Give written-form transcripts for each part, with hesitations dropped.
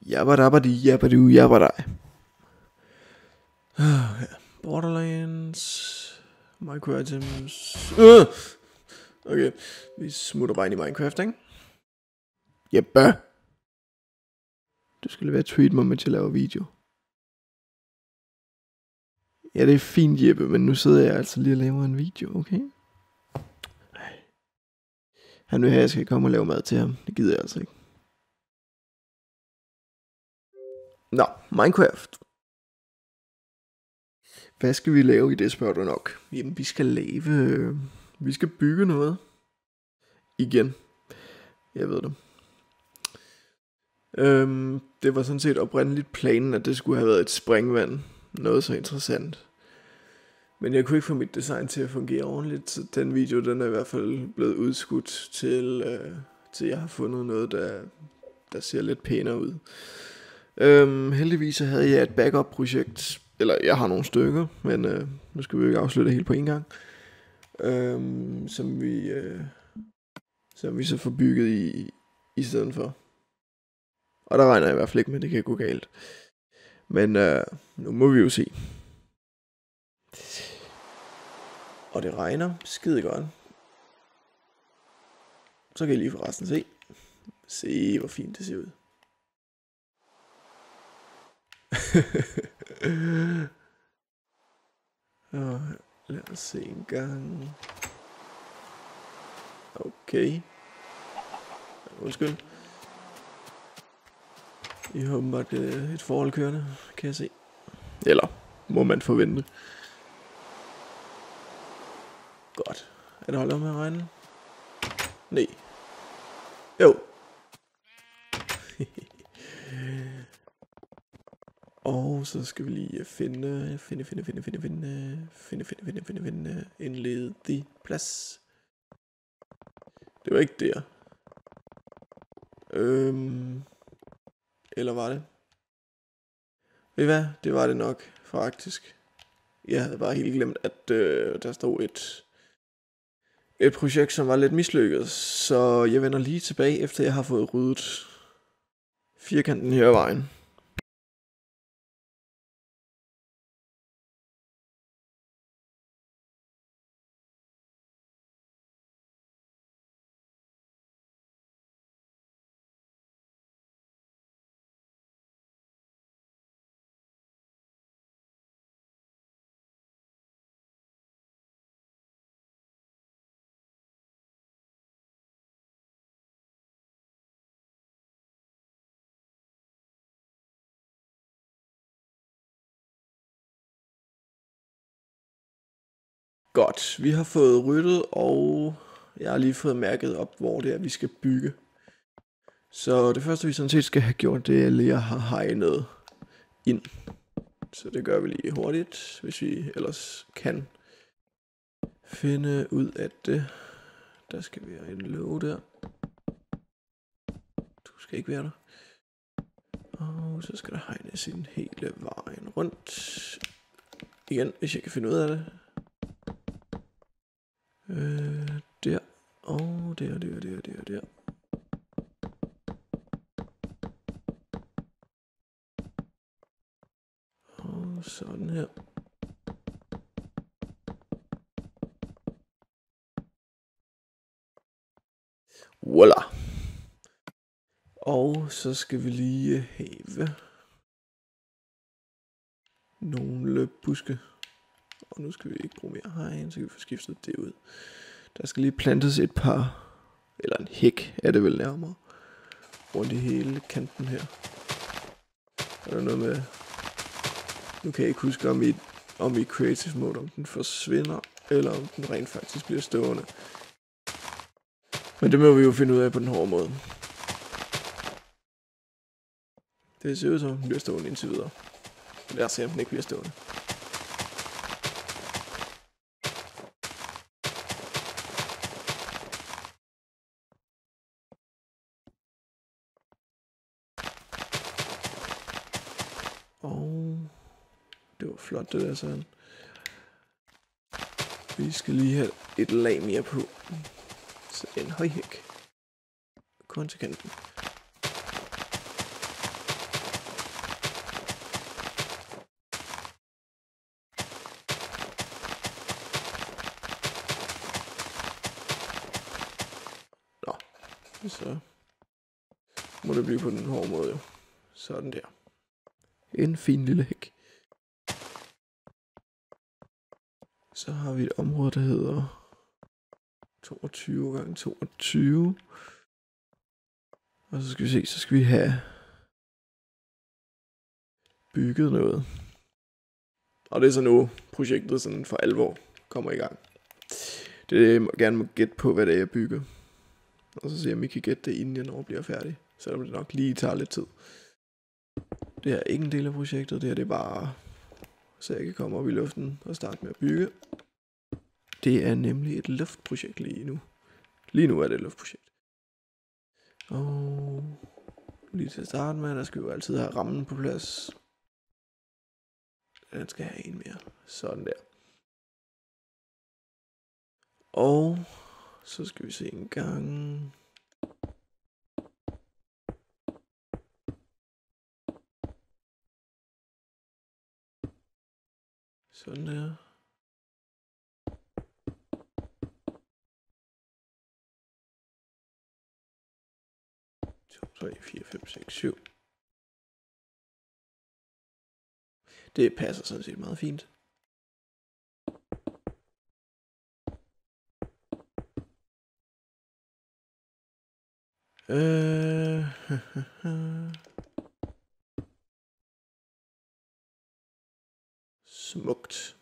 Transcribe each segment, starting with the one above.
Jabbadabadi, jabbadu, jabbadai. Borderlands. Micro-items. Okay, vi smutter bare ind i Minecraft, ikke? Jeppe. Du skal være tweet mig, mens jeg laver video. Ja, det er fint, Jeppe, men nu sidder jeg altså lige og laver en video, okay? Han vil have, at jeg skal komme og lave mad til ham. Det gider jeg altså ikke. Nå, Minecraft. Hvad skal vi lave i det, spørger du nok? Jamen, vi skal bygge noget. Igen. Jeg ved det. Det var sådan set oprindeligt planen, at det skulle have været et springvand. Noget så interessant. Men jeg kunne ikke få mit design til at fungere ordentligt, så den video, den er i hvert fald blevet udskudt til jeg har fundet noget, der ser lidt pænere ud. Heldigvis så havde jeg et backup-projekt, eller jeg har nogle stykker, men nu skal vi jo ikke afsløre det hele på en gang, som vi så får bygget i stedet for. Og der regner jeg i hvert fald ikke med, at det kan gå galt. Men nu må vi jo se. Og det regner skide godt. Så kan I lige forresten se. Se hvor fint det ser ud. Og lad os se en gang. Okay. Undskyld. I håber, at et forhold kørende, kan jeg se. Eller må man forvente. Godt. Er det holdt op med at regne? Nej. Jo. Og så skal vi lige finde en ledig plads. Det var ikke der. Eller var det? Ved I hvad? Det var det nok, faktisk. Jeg havde bare helt glemt, at der stod et projekt, som var lidt mislykket. Så jeg vender lige tilbage, efter jeg har fået ryddet firkanten her vejen. Godt, vi har fået ryddet, og jeg har lige fået mærket op, hvor det er, vi skal bygge. Så det første, vi sådan set skal have gjort, det er lige at have hegnet ind. Så det gør vi lige hurtigt, hvis vi ellers kan finde ud af det. Der skal være en låge der. Du skal ikke være der. Og så skal der hegnes ind hele vejen rundt. Igen, hvis jeg kan finde ud af det. Der. Og der. Og sådan her. Voila. Og så skal vi lige have nogle buske. Og nu skal vi ikke bruge mere hegn, så kan vi få skiftet det ud. Der skal lige plantes et par, eller en hæk er det vel nærmere, rundt i hele kanten her. Og der er noget med, nu kan jeg ikke huske om i creative mode, om den forsvinder, eller om den rent faktisk bliver stående. Men det må vi jo finde ud af på den hårde måde. Det ser ud som, den bliver stående indtil videre. Lad os se, om den ikke bliver stående. Og det var flot det der sådan. Vi skal lige have et lag mere på. Så en højhæk. Kun til kanten. Så må det blive på den hårde måde jo. Sådan der. En fin lille hæk. Så har vi et område, der hedder 22 gange 22. Og så skal vi se, så skal vi have bygget noget. Og det er så nu projektet sådan for alvor kommer i gang. Det jeg gerne må gætte på, hvad det er, jeg bygger. Og så se om I kan gætte det, inden jeg når bliver færdig. Selvom det nok lige tager lidt tid. Det er ikke en del af projektet, det her det er bare, så jeg kan komme op i luften og starte med at bygge. Det er nemlig et luftprojekt lige nu. Lige nu er det et luftprojekt. Og lige til at starte med, der skal vi jo altid have rammen på plads. Den skal have en mere. Sådan der. Og så skal vi se en gang. Sådan der. 3, 4, 5, 6, 7. Det passer sådan set meget fint. Smukt.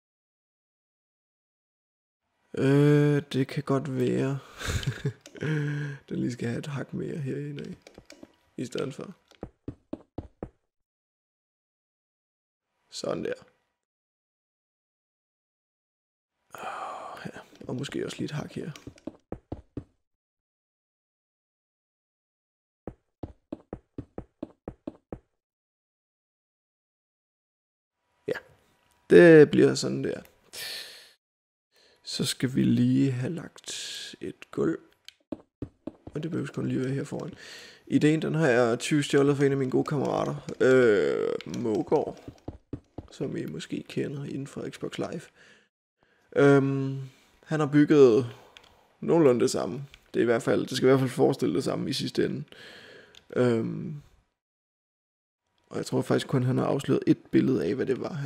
Det kan godt være. Den lige skal have et hak mere herinde i stedet for. Sådan der. Ja. Og måske også lige et hak her. Ja, det bliver sådan der. Så skal vi lige have lagt et gulv. Og det behøver kun lige være her foran. Ideen, den har jeg tyvstjålet for en af mine gode kammerater. Mågaard. Som I måske kender inden for Xbox Live. Han har bygget nogenlunde det samme. Det skal i hvert fald forestille det samme i sidste ende. Og jeg tror faktisk kun, han har afsløret et billede af, hvad det var,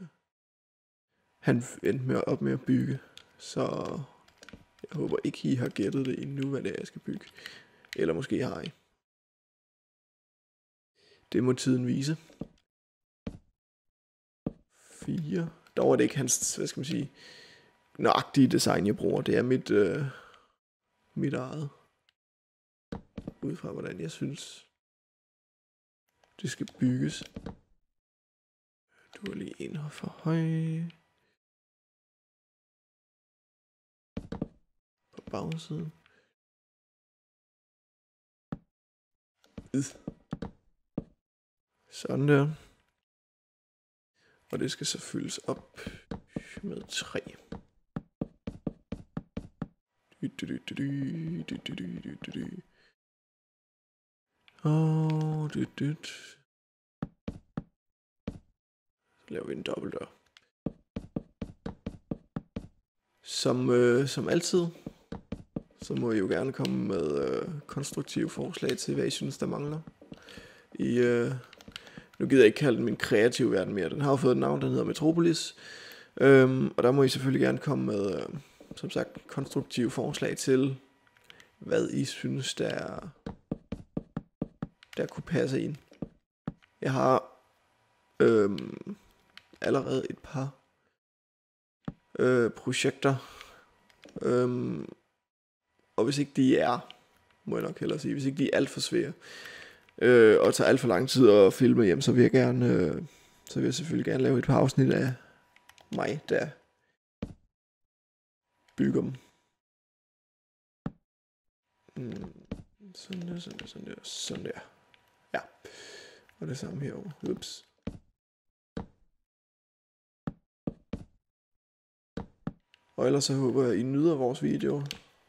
han endte med at bygge. Så jeg håber ikke, I har gættet det endnu, hvad det er, jeg skal bygge. Eller måske har I. Det må tiden vise. 4. Dog er det ikke hans, hvad skal man sige, nøjagtige design, jeg bruger. Det er mit eget. Ud fra, hvordan jeg synes, det skal bygges. Du er lige en her for høj. På bagsiden. Sådan der. Og det skal så fyldes op med 3. Og så laver vi en dobbeltdør. Som altid, så må I jo gerne komme med konstruktive forslag til, hvad I synes, der mangler. Nu gider jeg ikke kalde den min kreative verden mere. Den har jo fået et navn, der hedder Metropolis. Og der må I selvfølgelig gerne komme med, som sagt, konstruktive forslag til, hvad I synes, der kunne passe ind. Jeg har allerede et par projekter. Og hvis ikke de er, må jeg nok hellere sige, hvis ikke de er alt for svære, og tager alt for lang tid at filme hjem, så vil jeg selvfølgelig gerne lave et par afsnit af mig, der bygger dem. Sådan der. Ja. Og det samme herovre. Ups. Og ellers så håber jeg, I nyder vores video.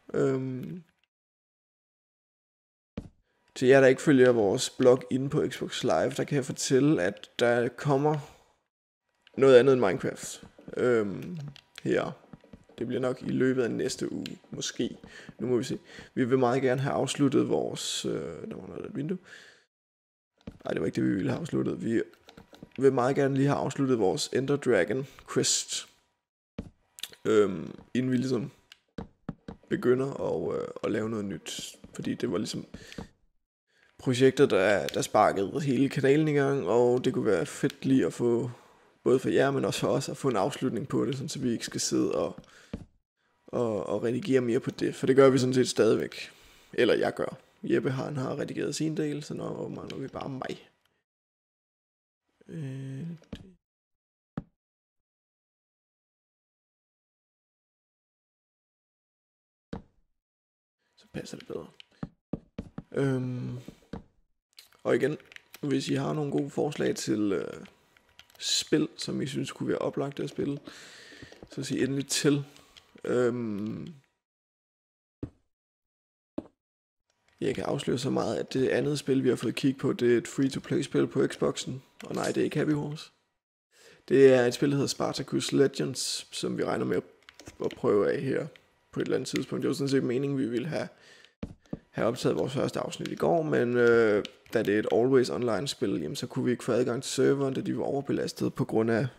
Til jer, der ikke følger vores blog inde på Xbox Live, der kan jeg fortælle, at der kommer noget andet end Minecraft her Det bliver nok i løbet af næste uge, måske. Nu må vi se. Vi vil meget gerne have afsluttet vores... der var noget af et vindue. Nej, det var ikke det, vi ville have afsluttet. Vi vil meget gerne lige have afsluttet vores Ender Dragon Quest. Inden vi ligesom begynder at lave noget nyt. Fordi det var ligesom projekter, der sparkede hele kanalen i gang. Og det kunne være fedt lige at få, både for jer, men også for os, at få en afslutning på det. Sådan, så vi ikke skal sidde og redigere mere på det. For det gør vi sådan set stadigvæk. Eller jeg gør. Jeppe han har redigeret sin del, så nu mangler vi bare mig. Så passer det bedre. Og igen, hvis I har nogle gode forslag til spil, som I synes kunne være oplagt at spille, så sig endelig til. Jeg kan afsløre så meget, at det andet spil, vi har fået kig på, det er et free-to-play-spil på Xboxen. Og nej, det er ikke Happy Horse. Det er et spil, der hedder Spartacus Legends, som vi regner med at prøve af her på et eller andet tidspunkt. Det var sådan set meningen, vi ville have optaget vores første afsnit i går, men da det er et always online spil, jamen, så kunne vi ikke få adgang til serveren, da de var overbelastet på grund af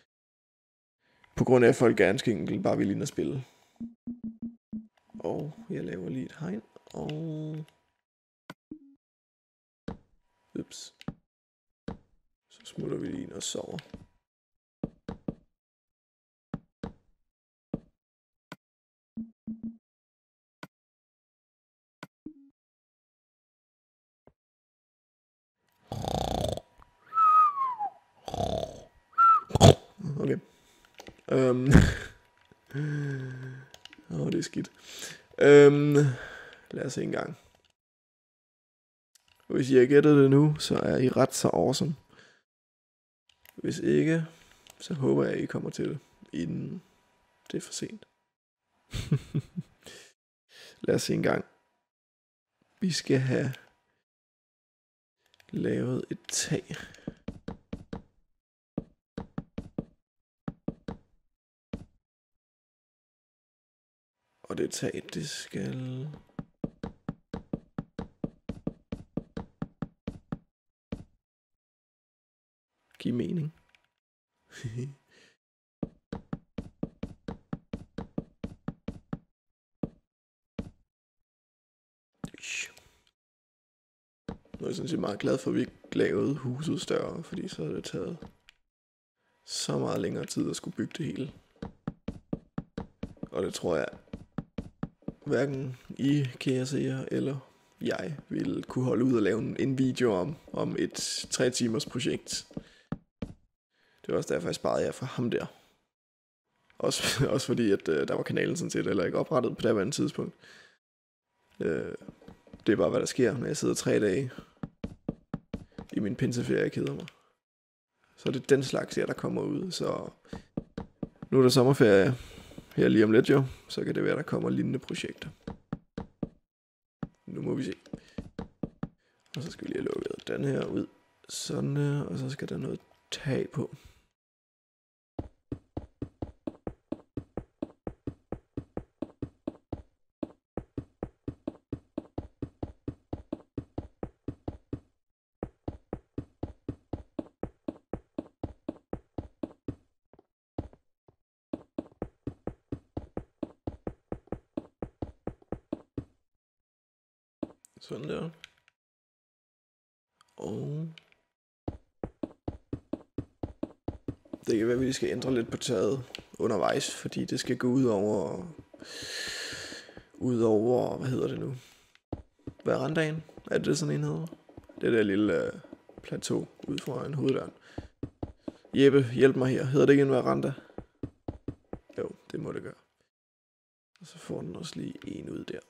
at folk ganske enkelt bare ville ind og spille. Og jeg laver lige et hegn, og ups, så smutter vi lige ind og sover. Okay. Det er skidt. Lad os se en gang. Hvis I har gættet det nu, så er I ret så awesome. Hvis ikke, så håber jeg, at I kommer til det, inden det er for sent. Lad os se en gang. Vi skal have lavet et tag. Og det tag, det skal... give mening. Nu er jeg sådan set meget glad for, at vi ikke lavede huset større, fordi så havde det taget så meget længere tid at skulle bygge det hele. Og det tror jeg, hverken I, kære seere, eller jeg ville kunne holde ud og lave en video om et 3 timers projekt. Det var også derfor, jeg sparede jer fra ham der. Også fordi, at der var kanalen sådan set heller ikke oprettet på det andet tidspunkt. Det er bare, hvad der sker, når jeg sidder 3 dage i min pinseferie og keder mig. Så er det den slags her, der kommer ud. Så nu er der sommerferie her lige om lidt jo. Så kan det være, der kommer lignende projekter. Nu må vi se. Og så skal vi lige have lukket den her ud. Sådan her, og så skal der noget tag på. Sådan der. Og det kan være, at vi skal ændre lidt på taget undervejs, fordi det skal gå ud over, hvad hedder det nu? Verandaen? Er det sådan en hedder? Det der lille plateau ude foran hoveddøren. Jeppe, hjælp mig her. Hedder det ikke en veranda? Jo, det må det gøre. Og så får den også lige en ud der.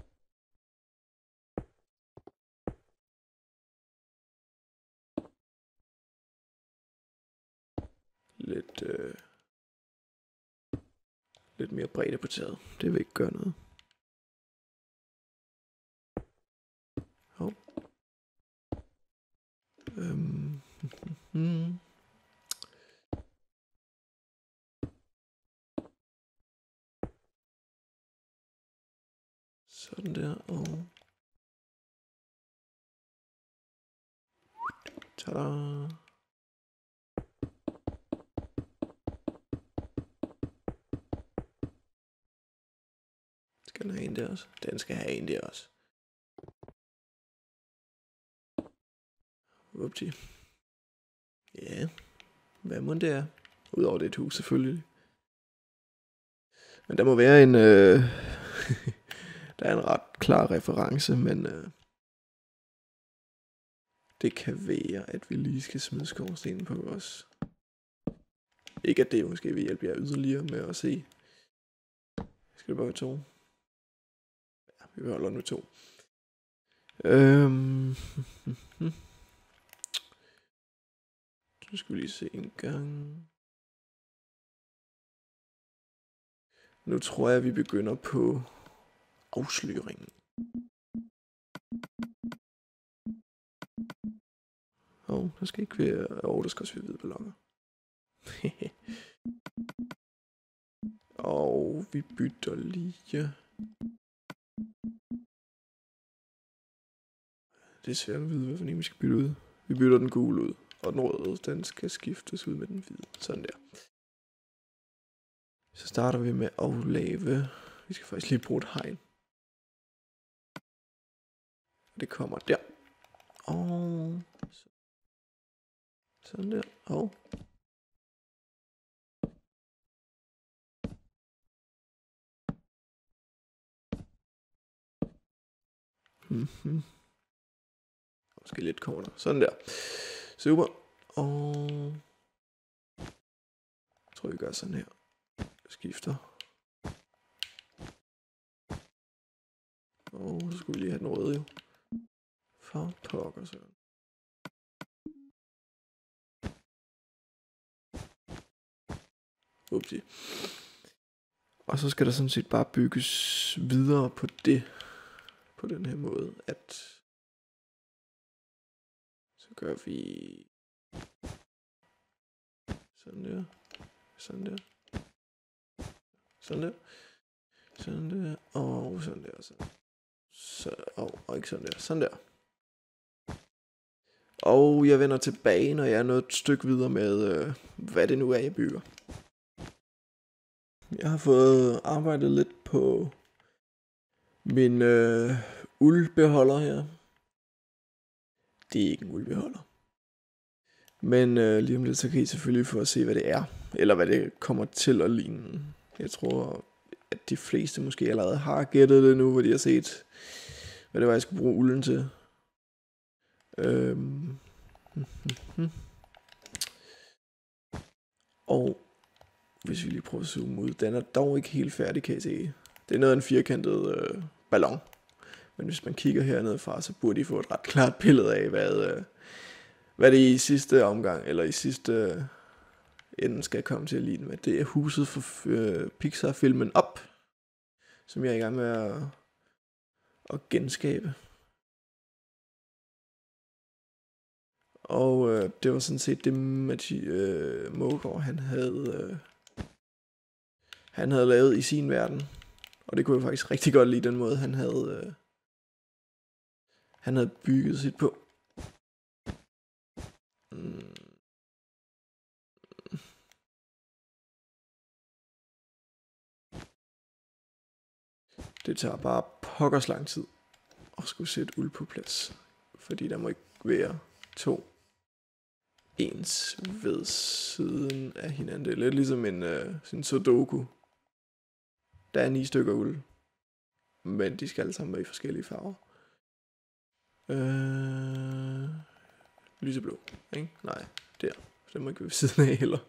Lidt mere bredde på taget. Det vil ikke gøre noget. Hov. Sådan der, og... Tada! Skal den have en der også? Den skal have en der også. Upti. Ja, hvad må det er? Udover det et hus selvfølgelig. Men der må være en... der er en ret klar reference, men... det kan være, at vi lige skal smide skorstenen på os. Ikke at det måske vil hjælpe jer yderligere med at se. Skal det bare være 2? Ja, vi holder den med 2. Så skal vi lige se en gang. Nu tror jeg, vi begynder på afsløringen. Der skal ikke være... der skal også være hvide balloner. Og vi bytter lige... Det er svært at vide, hvad for en vi skal bytte ud. Vi bytter den gule ud, og den røde, den skal skiftes ud med den hvide. Sådan der. Så starter vi med at lave... Vi skal faktisk lige bruge et hegn. Det kommer der. Og... sådan der. Og... Måske lidt kortere. Sådan der. Super. Og... jeg tror, vi gør sådan her. Skifter. Og så skulle vi lige have den røde jo. For pokker så. Upsi. Og så skal der sådan set bare bygges videre på det. På den her måde, at så gør vi sådan der, sådan der, sådan der, sådan der, og sådan der, og ikke sådan der, sådan der. Og jeg vender tilbage, når jeg er nået et stykke videre med, hvad det nu er, jeg bygger. Jeg har fået arbejdet lidt på min uldbeholder her. Det er ikke en uldbeholder. Men lige om lidt, så kan I selvfølgelig få at se, hvad det er. Eller hvad det kommer til at ligne. Jeg tror, at de fleste måske allerede har gættet det nu, hvor de har set, hvad det var, jeg skulle bruge ulden til. Og hvis vi lige prøver at zoome ud, den er dog ikke helt færdig, kan I se. Det er noget af en firkantet ballon. Men hvis man kigger hernede fra, så burde I få et ret klart billede af, hvad det i sidste omgang, eller i sidste ende skal komme til at ligne med. Det er huset for Pixar-filmen Up, som jeg er i gang med at genskabe. Og det var sådan set det, Mågaard han havde lavet i sin verden. Og det kunne jeg faktisk rigtig godt lide, den måde han havde bygget sit på. Det tager bare pokkers lang tid at skulle sætte uld på plads. Fordi der må ikke være 2 ens ved siden af hinanden. Det er lidt ligesom en sudoku. Der er 9 stykker uld. Men de skal alle sammen være i forskellige farver. Lyseblå, ikke? Nej, der. Det må ikke være ved siden af heller.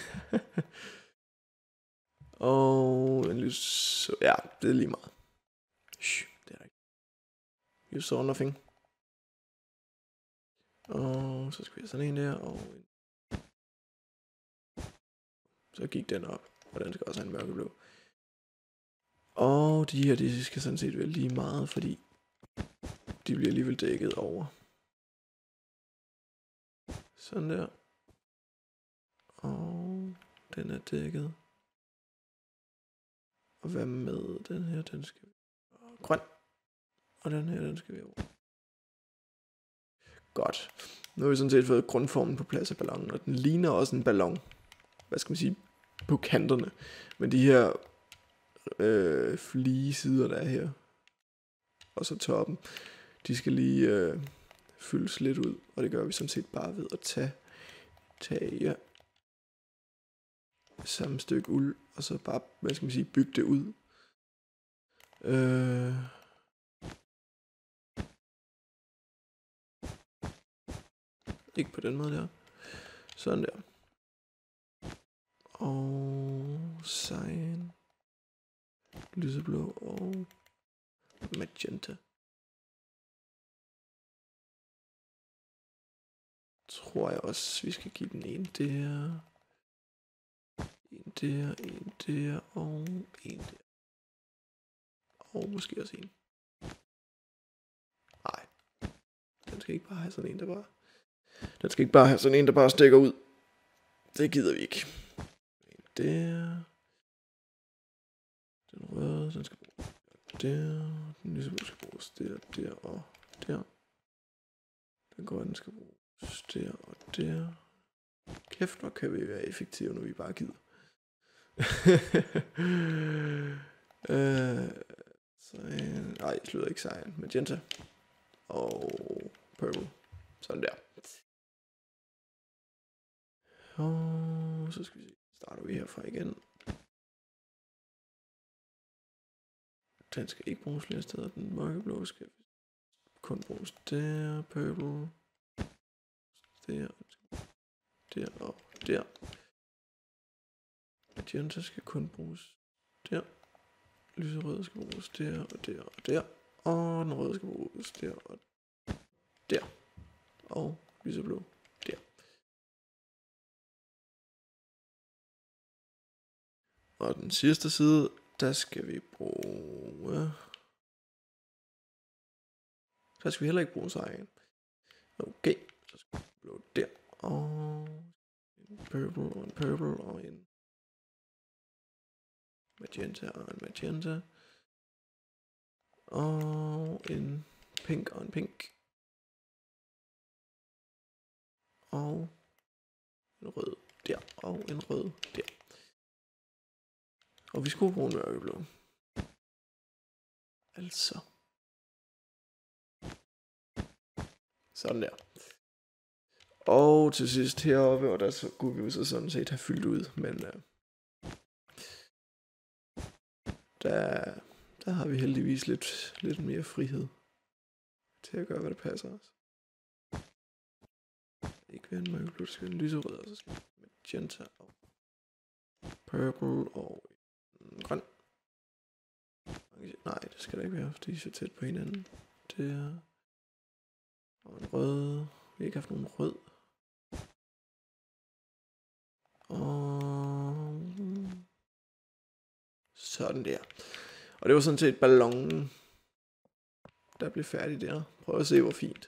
Og en ja, det er lige meget. Det er rigtigt. You saw nothing. Og så skal vi have sådan en der, og så gik den op, og den skal også have en mørkeblå. Og de her, de skal sådan set være lige meget, fordi de bliver alligevel dækket over. Sådan der. Og den er dækket. Og hvad med den her, den skal være grøn. Og den her, den skal vi over. Godt. Nu har vi sådan set fået grundformen på plads af ballonen, og den ligner også en ballon. Hvad skal man sige? På kanterne. Men de her flige sider, der er her, og så toppen, de skal lige fyldes lidt ud, og det gør vi sådan set bare ved at tage samme stykke uld, og så bare, hvad skal man sige, bygge det ud. Ikke på den måde der. Sådan der. Og cyan, lyseblå og magenta. Tror jeg også, vi skal give den en der. En der, en der og en der. Og måske også en. Nej. Den skal ikke bare have sådan en, der bare... Den skal ikke bare have sådan en, der bare stikker ud. Det gider vi ikke. En der. Den røde, den skal bruges der. Den lyseblå skal bruges der og der. Den grønne skal bruges der og der. Kæft, hvor kan vi være effektive, når vi bare gider. Cyan. Nej, jeg slutter ikke cyan. Magenta. Og purple. Sådan der. Og så skal vi se. Starter vi herfra igen. Den skal ikke bruges flere steder. Den mørkeblå skal kun bruges der. Purple. Der. Der og der. Magenta skal kun bruges der. Lyserød skal bruges der og der og der. Og den røde skal bruges der og der. Og lyseblå der. Og den sidste side, der skal vi bruge... Der skal vi heller ikke bruge cyan. Okay, så skal vi blå der. Og en purple og en purple og en magenta og en magenta. Og en pink og en pink. Og en rød der og en rød der. Og vi skulle bruge en mørkeblå. Altså. Sådan der. Og til sidst heroppe, og der så kunne vi jo så sådan set have fyldt ud, men der har vi heldigvis lidt mere frihed til at gøre, hvad der passer os. Ikke være en mørkeblå, det skal være en lyserød, og så skal vi magenta og purple og en grøn. Nej, det skal der ikke være, fordi de er så tæt på hinanden. Der. Og en rød. Vi har ikke haft nogen rød. Og sådan der. Og det var sådan set ballonen, der blev færdig der. Prøv at se, hvor fint.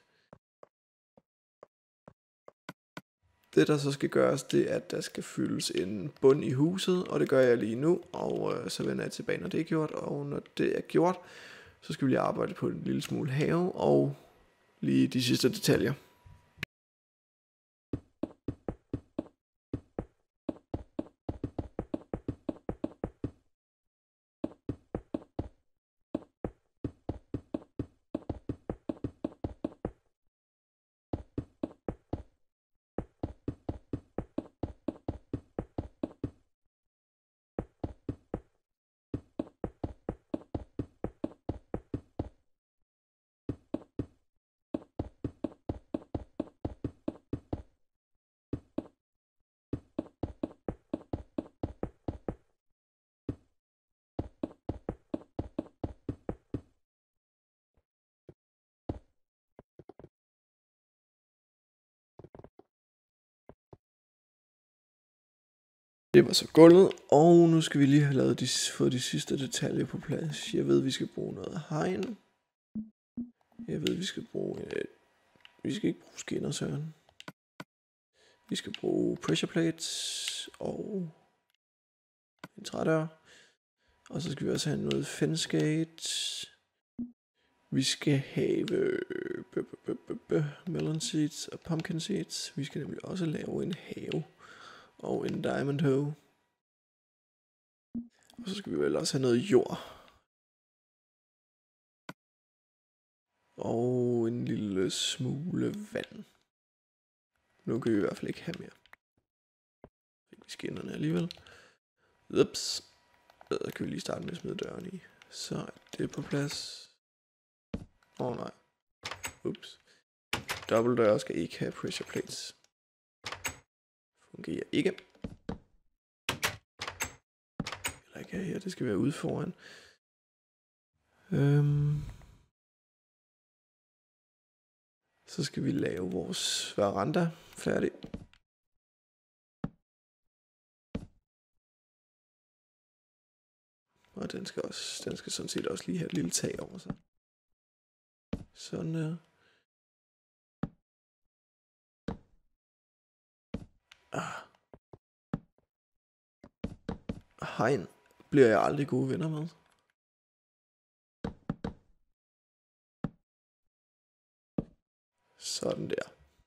Det, der så skal gøres, det er, at der skal fyldes en bund i huset, og det gør jeg lige nu, og så vender jeg tilbage, når det er gjort, og når det er gjort, så skal vi lige arbejde på en lille smule have, og lige de sidste detaljer. Det var så gulvet, og nu skal vi lige have fået de sidste detaljer på plads. Jeg ved, vi skal bruge noget hegn. Jeg ved, vi skal bruge... vi skal ikke bruge skinner, Søren. Vi skal bruge pressure plates og en trædør. Og så skal vi også have noget fence gate. Vi skal have melon seeds og pumpkin seeds. Vi skal nemlig også lave en have og en diamond hoe. Og så skal vi vel også have noget jord. Og en lille smule vand. Nu kan vi i hvert fald ikke have mere. Fik vi skinnerne alligevel. Ups. Så kan vi lige starte med at smide døren i. Så er det på plads. Nej. Ups. Dobbeltdøre skal ikke have pressure plates. Fungerer ikke. Eller ikke her, det skal være ude foran. Så skal vi lave vores veranda færdig. Og den skal sådan set også lige have et lille tag over sig. Sådan der. Hegn bliver jeg aldrig gode venner med. Sådan der.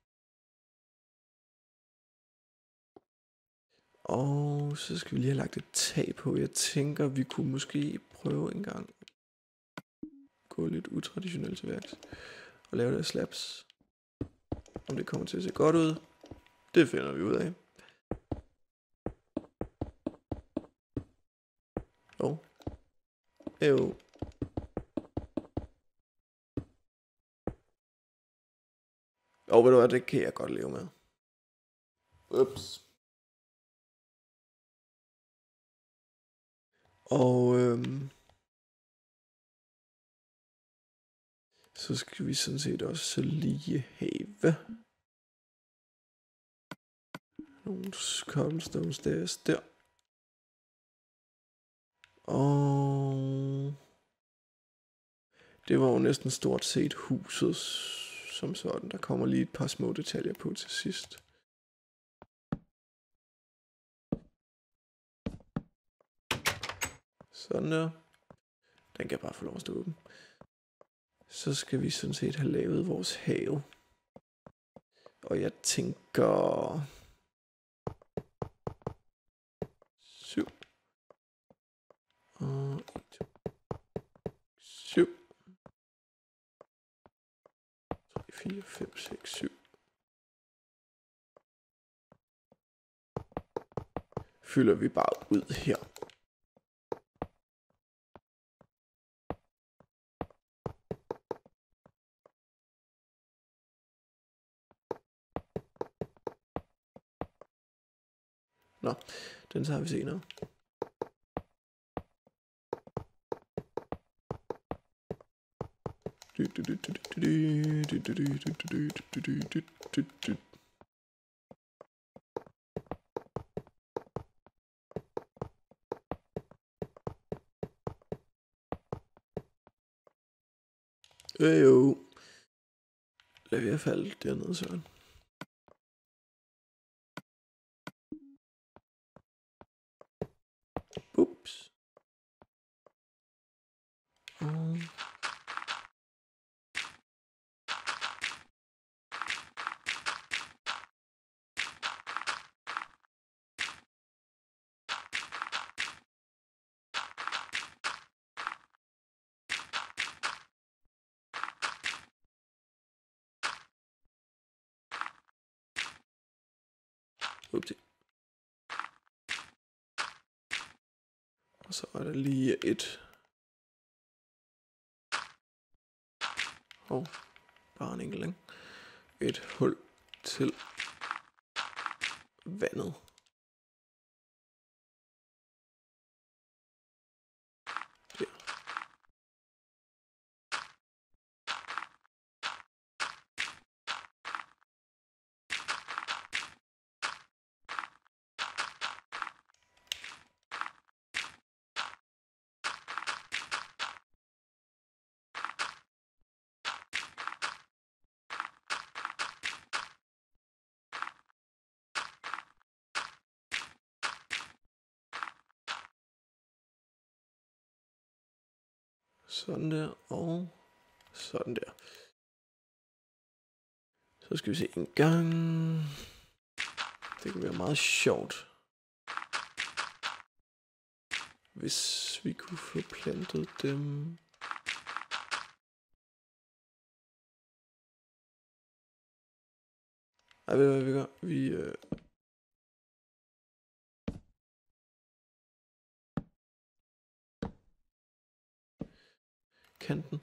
Og så skal vi lige have lagt et tag på. Jeg tænker, vi kunne måske prøve en gang gå lidt utraditionelt til værks og lave det af slabs. Om det kommer til at se godt ud, det finder vi ud af. Og ved du hvad, det kan jeg godt leve med. Ups. Og så skal vi sådan set også lige have nogle cobblestones der. Og det var jo næsten stort set huset som sådan. Der kommer lige et par små detaljer på til sidst. Sådan der. Den kan bare få lov at stå åben. Så skal vi sådan set have lavet vores have. Og jeg tænker 7. Og 1, 7. 3, 4, 5, 6, 7. Fylder vi bare ud her. Nå, den tager vi senere. Jo. Lad vi falde dernede, Søren. Ups. Upsi. Og så er der lige et. Bare en enkelt, ikke? Et hul til vandet. Der. Sådan der, og Sådan der. Så skal vi se en gang. Det kunne være meget sjovt, hvis vi kunne få plantet dem. Ej, ved du hvad vi gør? Vi kanten.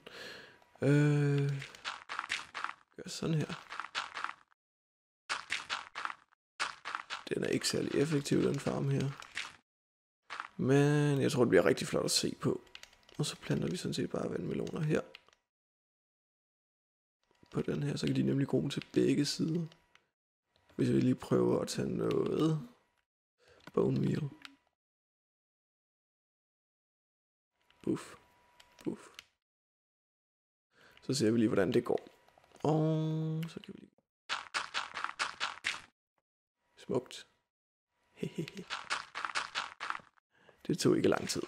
Gør sådan her. Den er ikke særlig effektiv, den farm her. Men jeg tror, det bliver rigtig flot at se på. Og så planter vi sådan set bare vandmeloner her. På den her, så kan de nemlig gro til begge sider. Hvis vi lige prøver at tage noget bone meal. Buff. Buff. Så ser vi lige, hvordan det går. Og så kan vi lige... Smukt. Hehehe. Det tog ikke lang tid.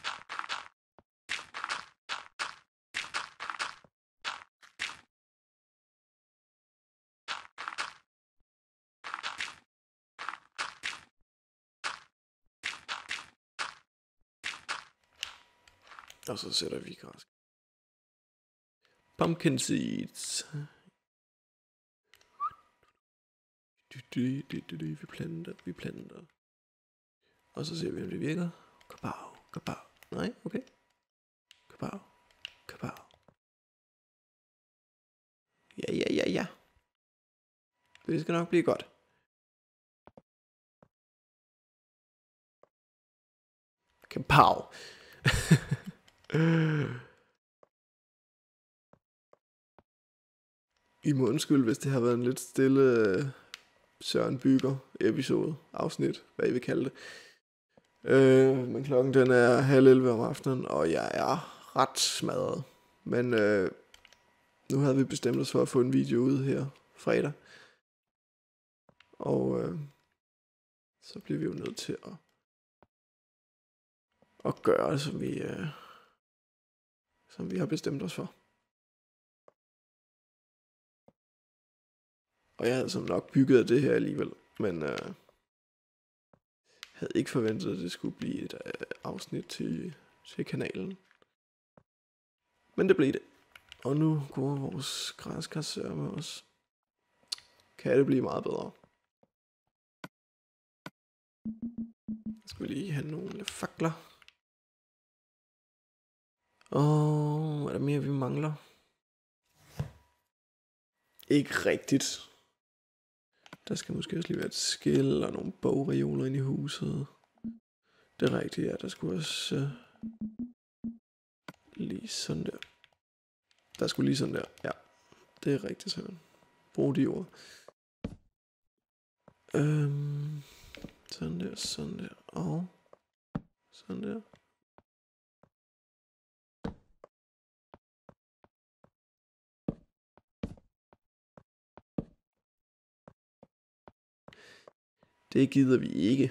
Og så sætter vi græs. Pumpkin seeds. Vi planter. Og så ser vi, om det virker. Kapow, kapow. Nej, okay. Kapow, kapow. Ja. Det skal nok blive godt. Kapow. I må undskylde, hvis det har været en lidt stille Søren Bygger episode, afsnit, hvad I vil kalde det. Men klokken den er 10:30 om aftenen, og jeg er ret smadret. Men nu havde vi bestemt os for at få en video ud her fredag. Og så bliver vi jo nødt til at gøre, som vi har bestemt os for. Og jeg havde som nok bygget det her alligevel, men havde ikke forventet, at det skulle blive et afsnit til kanalen. Men det blev det. Og nu går vores græskassør med os. Kan det blive meget bedre? Skal vi lige have nogle fakler. Og hvad er der mere, vi mangler? Ikke rigtigt. Der skal måske også lige være et skil og nogle bogreoler ind i huset. Det er rigtigt, ja. Der skulle også lige sådan der. Der skulle lige sådan der, ja. Det er rigtigt, sådan. Brug de ord. Sådan der, og sådan der. Det gider vi ikke.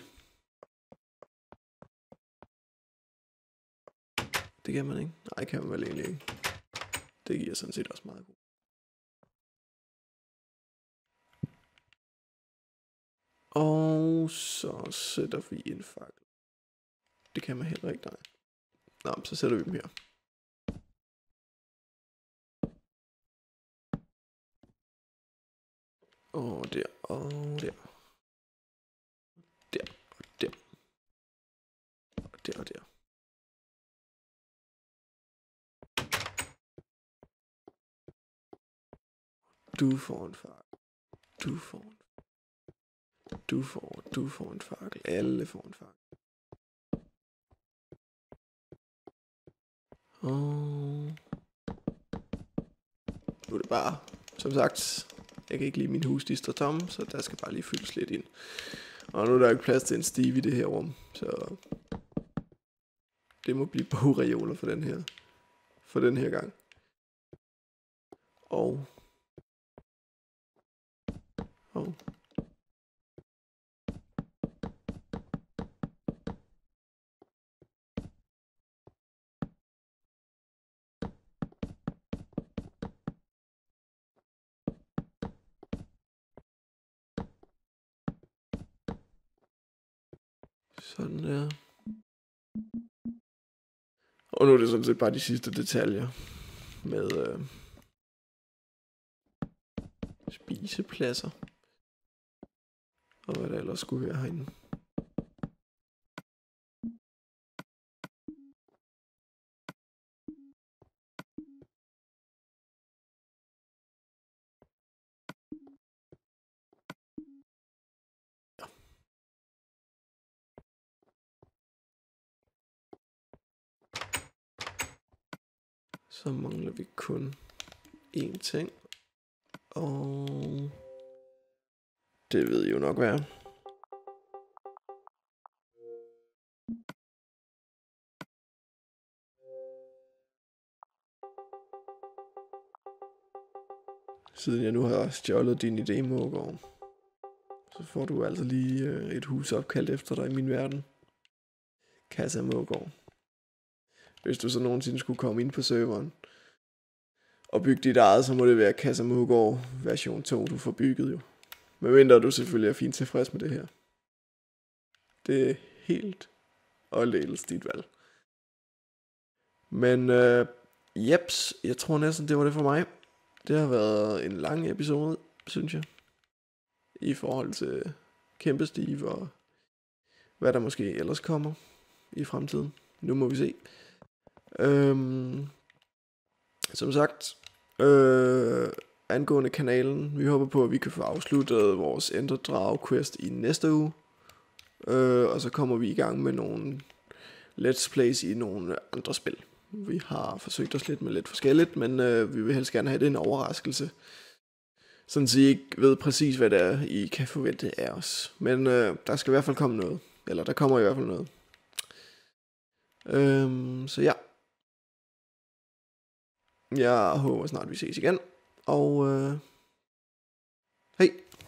Det kan man ikke. Nej, kan man vel egentlig ikke. Det giver sådan set også meget god. Og så sætter vi en fakkel. Det kan man heller ikke, nej. Nå, så sætter vi dem her. Og der, og der. Der, og der. Og der, og der. Du får en fakkel. Du får en fakkel. Alle får en fakkel. Og nu er det bare, som sagt, jeg kan ikke lide min hus, de står tomme, så der skal bare lige fyldes lidt ind. Og nu er der ikke plads til en Steve i det her rum, så det må blive bogreoler for den her gang. Og Sådan der. Og nu er det sådan set bare de sidste detaljer med spisepladser. Og hvad der ellers skulle være herinde. Så mangler vi kun én ting. Og det ved I jo nok hvad er. Siden jeg nu har stjålet din idé, Mågård, så får du altså lige et hus opkaldt efter dig i min verden. Casa Mågård. Hvis du så nogensinde skulle komme ind på serveren og bygge dit eget, så må det være Casa Mågård version 2, du får bygget jo. Medmindre du selvfølgelig er fint tilfreds med det her. Det er helt og aldeles dit valg. Men jeps, jeg tror næsten det var det for mig. Det har været en lang episode, synes jeg. I forhold til Kæmpe Steve og hvad der måske ellers kommer i fremtiden. Nu må vi se. Som sagt, angående kanalen, vi håber på, at vi kan få afsluttet vores Ender Dragon Quest i næste uge. Og så kommer vi i gang med nogle let's plays i nogle andre spil. Vi har forsøgt os lidt med lidt forskelligt, men vi vil helst gerne have det en overraskelse. Sådan så I ikke ved præcis, hvad det er, I kan forvente af os. Men der skal i hvert fald komme noget. Eller der kommer i hvert fald noget. Så ja. Jeg håber snart, vi ses igen. Og hej.